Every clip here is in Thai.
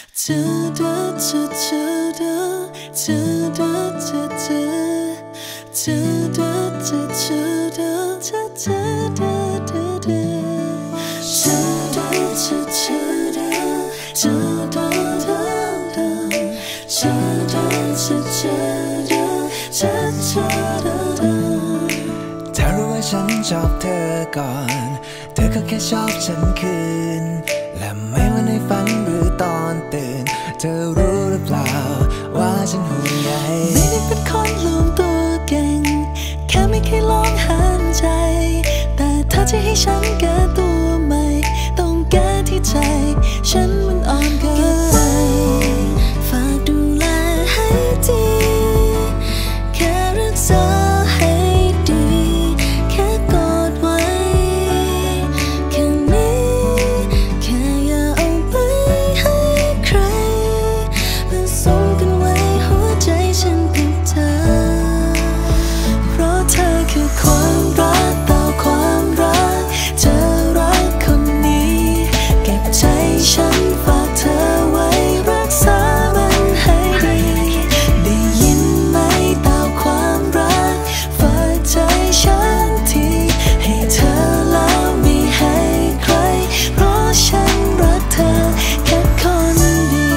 ถ้ารู้ว่าฉันชอบเธอก่อนเธอก็แค่ชอบฉันคืนและไม่ว่าในฝันหรือตอนตื่นเธอรู้หรือเปล่าว่าฉันห่วงใยไม่ได้เป็นคนลงตัวเก่งแค่ไม่เคยลองหันใจแต่ถ้าจะให้ฉันแก้ตัวใหม่ต้องแก้ที่ใจฉันมันอ่อนเกินไปฝากดูแลให้ดีแค่รักษาให้ดีแค่กอดไว้แค่นี้แค่อย่าเอาไปให้ใครผสมกันไว้หัวใจฉันกับเธอเพราะเธอคือความรักต่อความรักเธอรักคนนี้เก็บใจฉันฝากเธอไว้รักษามันให้ดีได้ยินไหมต่อความรักฝากใจฉันทีให้เธอแล้วไม่ให้ใครเพราะฉันรักเธอแค่คนเดียว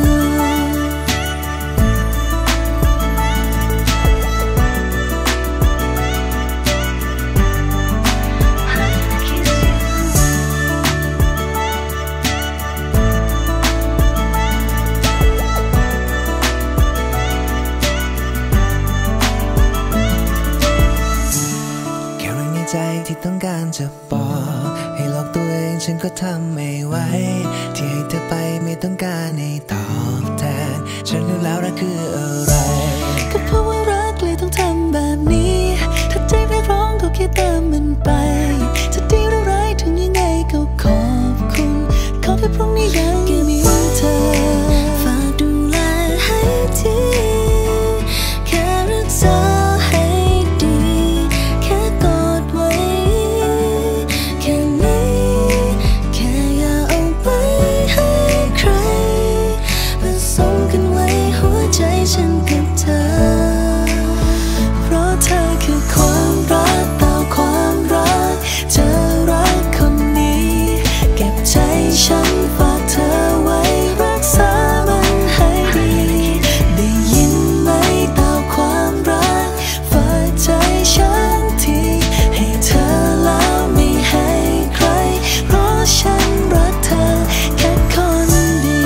ที่ต้องการจะบอกให้หลอกตัวเองฉันก็ทำไม่ไหวที่ให้เธอไปไม่ต้องการให้ตอบแทนฉันรู้แล้วรักคืออะไรก็เพราะว่ารักเลยต้องทำแบบนี้ถ้าใจเรียกร้องก็แค่ตามมันไปจะดีหรือร้ายถึงยังไงก็ขอบคุณขอแค่พรุ่งนี้ยังมีเธอฝากดูแลให้ทีแค่รักษาให้ดีแค่กอดไว้แค่นี้แค่อย่าเอาไปให้ใครผสมกันไว้หัวใจฉันกับเธอเพราะเธอคือความรักต่อความรักเธอรักคนนี้เก็บใจฉันฝากเธอไว้รักษามันให้ดีได้ยินไหมต่อความรักฝากใจฉันทีให้เธอแล้วไม่ให้ใครเพราะฉันรักเธอแค่คนเดียว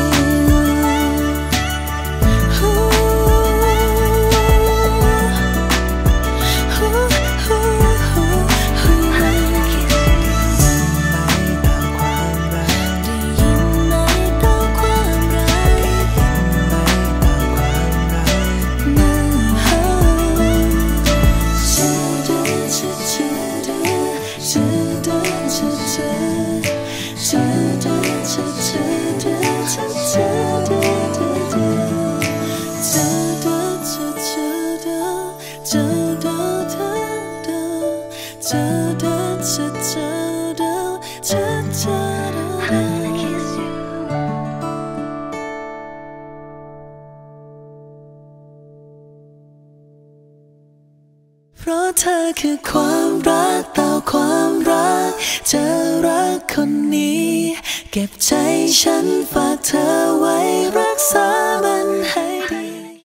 เพราะเธอคือความรักต่อความรักเธอรักคนนี้เก็บใจฉันฝากเธอไว้รักษา